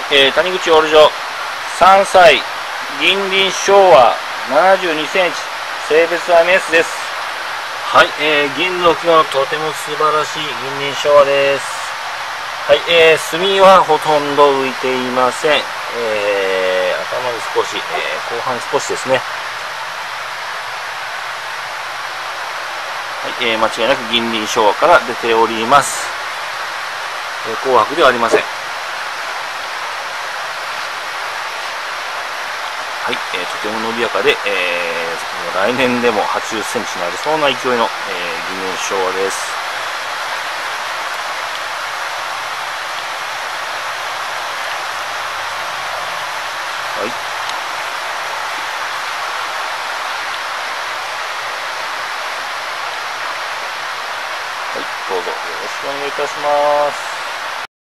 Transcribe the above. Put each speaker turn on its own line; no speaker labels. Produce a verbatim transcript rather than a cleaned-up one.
えー、谷口オールジョさんさい、銀鱗昭和ななじゅうにセンチ、性別はメスです。
はい、えー、銀の木がとても素晴らしい銀鱗昭和です。はい、えー、墨はほとんど浮いていません。えー、頭に少し、えー、後半少しですね。はい、えー、間違いなく銀鱗昭和から出ております。えー、紅白ではありません。はい、えー、とても伸びやかで、えー、来年でもはちじゅっセンチになりそうな勢いの、えー、銀鱗昭和です。はい。はい、どうぞよろしくお願いいたします。